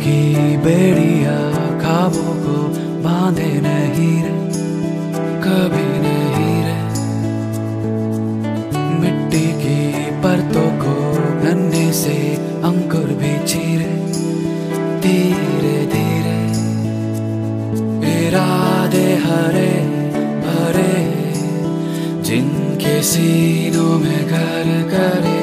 की बेड़िया ख्वाबों को बांधे नहीं रे, कभी नहीं रे। मिट्टी की परतों को नन्हे से अंकुर भी चीरे धीरे धीरे। इरादे हरे भरे जिनके सीनों में घर करे,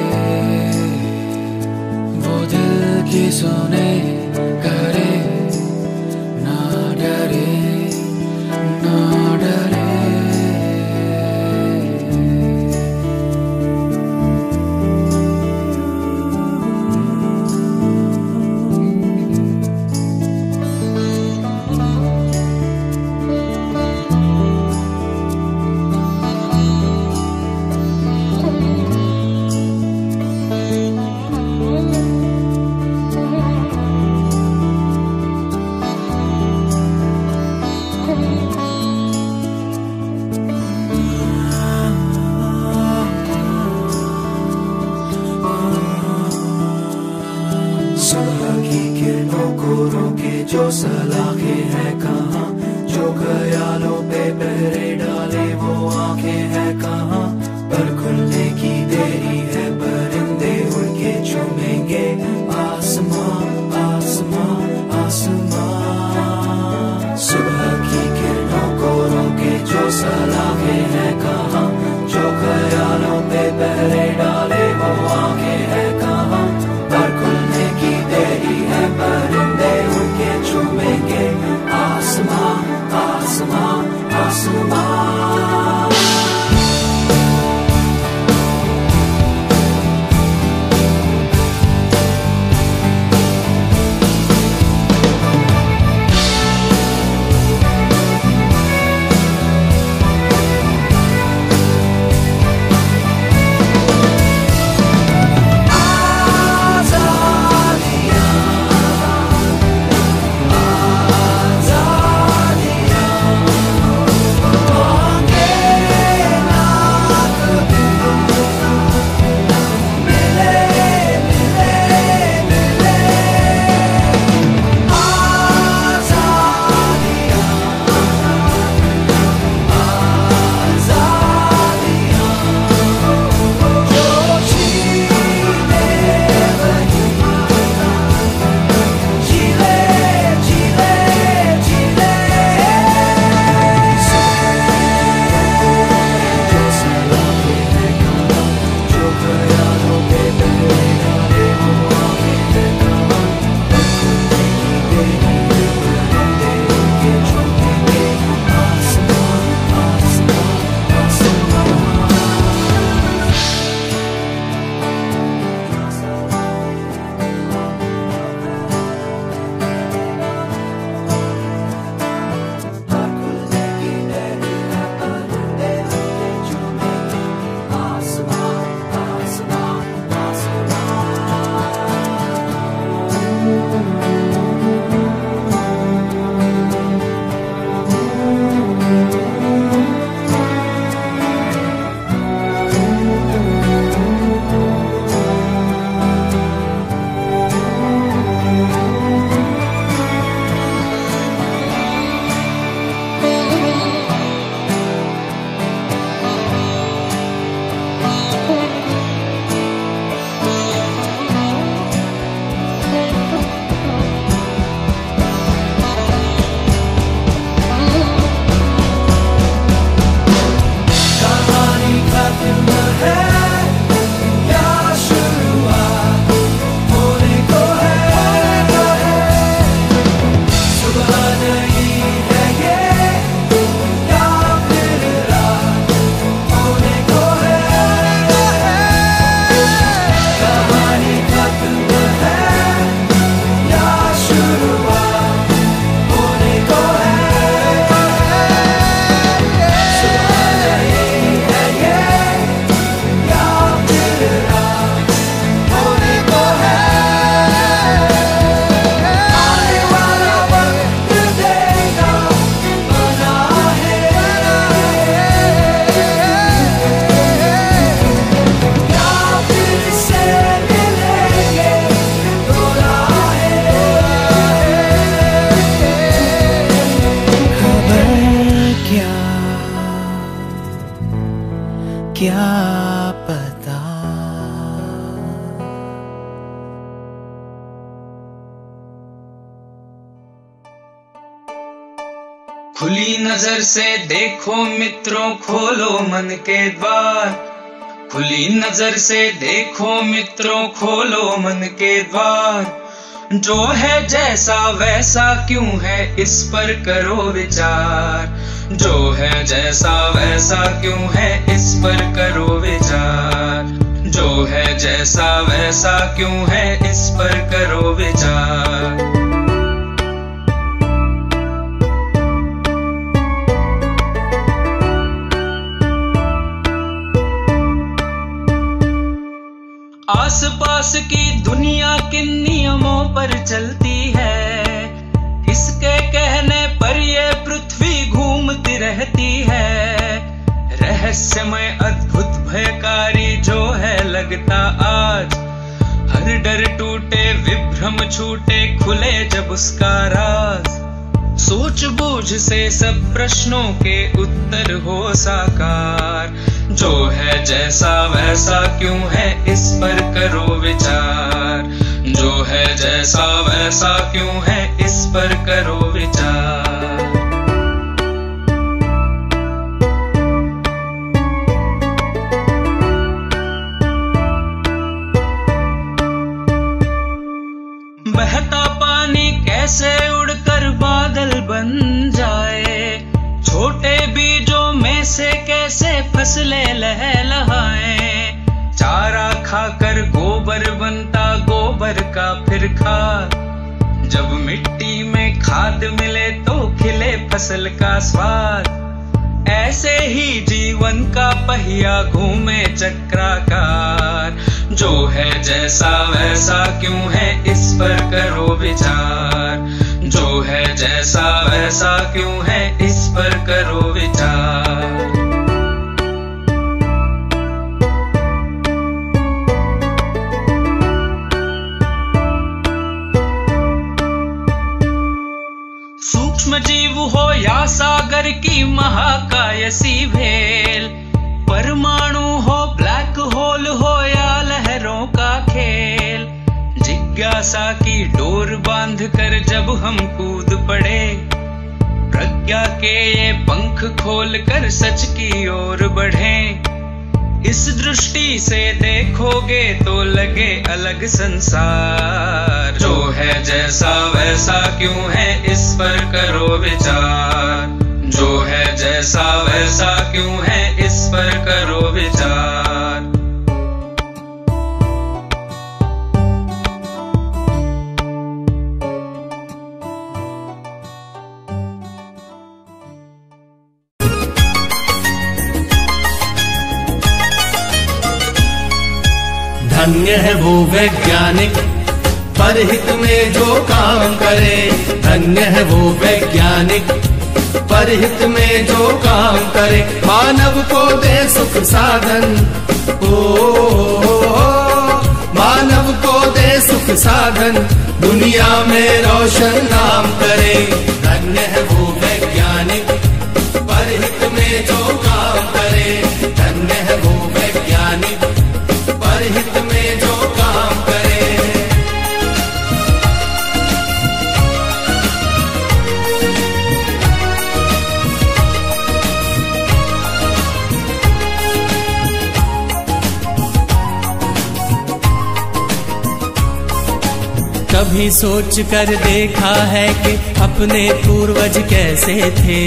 वो दिल की सुने करे, ना डरे ना डरे। सुबह की किरणों को रोके जो सलाखें हैं कहाँ, जो ख्यालों पे पहरे डाले वो आंखें हैं कहाँ। पर खुलने की देरी है, परिंदे उड़ के चूमेंगे आसमां आसमां आसमां। सुबह की किरणों को रोके जो सलाखें हैं कहाँ, जो ख्यालों पे पहरे डाले वो आंखें हैं कहाँ। पर खुलने की देरी है, परिंदे उड़ के चूमेंगे आसमां आसमां आसमां। खुली नजर से देखो मित्रों, खोलो मन के द्वार। खुली नजर से देखो मित्रों, खोलो मन के द्वार। जो है जैसा वैसा क्यों है, इस पर करो विचार। जो है जैसा वैसा क्यों है, इस पर करो विचार। जो है जैसा वैसा क्यों है, इस पर करो विचार। आसपास की दुनिया किन नियमों पर चलती है, किसके कहने पर ये पृथ्वी घूमती रहती है। रहस्यमय अद्भुत भयकारी जो है लगता आज, हर डर टूटे विभ्रम छूटे खुले जब उसका राज। सूझबूझ से सब प्रश्नों के उत्तर हो साकार। जो है जैसा वैसा क्यों है, इस पर करो विचार। जो है जैसा वैसा क्यों है, इस पर करो विचार। बहता पानी कैसे उड़कर बादल बन जाए, छोटे बीजों में से कैसे फसलें लहलहाएं। चारा खाकर गोबर बनता गोबर का फिर खाद, जब मिट्टी में खाद मिले तो खिले फसल का स्वाद। ऐसे ही जीवन का पहिया घूमे चक्राकार। जो है जैसा वैसा क्यों है, इस पर करो विचार। जो है जैसा वैसा क्यों है, इस पर करो विचार। सूक्ष्म जीव हो या सागर की महाकाय सी भेल, परमाणु हो ब्लैक होल हो या लहरों का खेल। जिज्ञासा की डोर बांध कर जब हम कूद पड़े, प्रज्ञा के ये पंख खोल कर सच की ओर बढ़ें। इस दृष्टि से देखोगे तो लगे अलग संसार। जो है जैसा वैसा क्यों है, इस पर करो विचार। जो है जैसा वैसा क्यों है, इस पर करो विचार। धन्य है वो वैज्ञानिक परहित में जो काम करे। धन्य है वो वैज्ञानिक परहित में जो काम करे। मानव को दे सुख साधन, मानव को दे सुख साधन, दुनिया में रोशन नाम करे। धन्य है वो वैज्ञानिक परहित में जो काम करे। धन्य है वो वैज्ञानिक परहित में जो काम करे। कभी सोच कर देखा है कि अपने पूर्वज कैसे थे।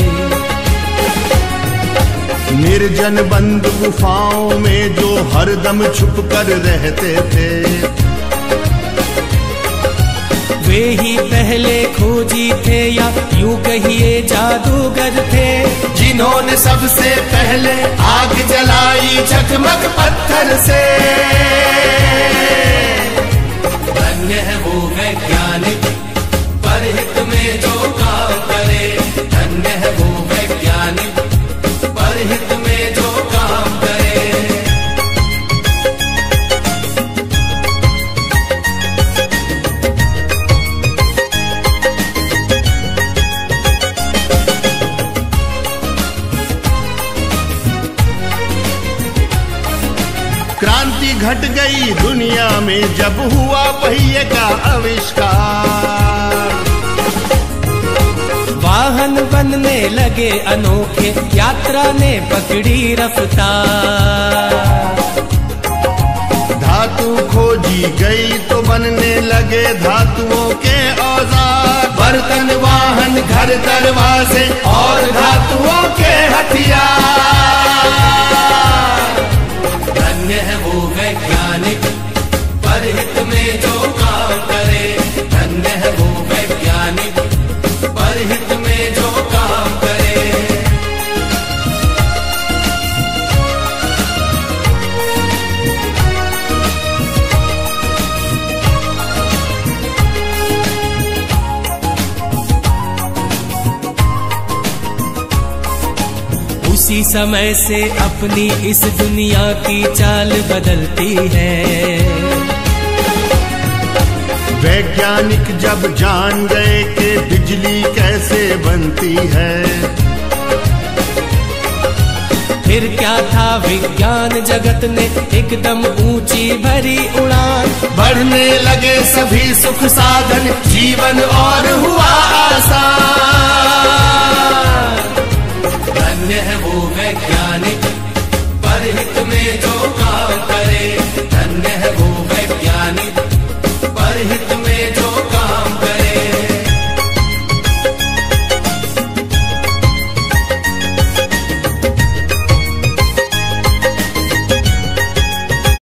निर्जन बंद गुफाओं में जो हरदम छुप कर रहते थे। वे ही पहले खोजी थे या यूं कहिए जादूगर थे, जिन्होंने सबसे पहले आग जलाई झकमक पत्थर से। धन्य है वो वैज्ञानिक परहित में जो काम करे। धन्य है वो वैज्ञानिक परहित में जो काम करे। क्रांति घट गई दुनिया में जब हुआ पहिए का आविष्कार। वाहन बनने लगे अनोखे, यात्रा ने पकड़ी रफ्तार। धातु खोजी गई तो बनने लगे धातुओं के औजार, बर्तन वाहन घर दरवाजे और धातुओं के हथियार। धन्य है वो वैज्ञानिक परहित में जो काम करे, धन्य है वो वैज्ञानिक परहित में जो काम करे। उसी समय से अपनी इस दुनिया की चाल बदलती है। वैज्ञानिक जब जान गए कि बिजली कैसे बनती है, फिर क्या था विज्ञान जगत ने एकदम ऊंची भरी उड़ान। बढ़ने लगे सभी सुख साधन, जीवन और हुआ आसान। धन्य है वो वैज्ञानिक परहित में जो काम करे, धन्य है वो वैज्ञानिक परहित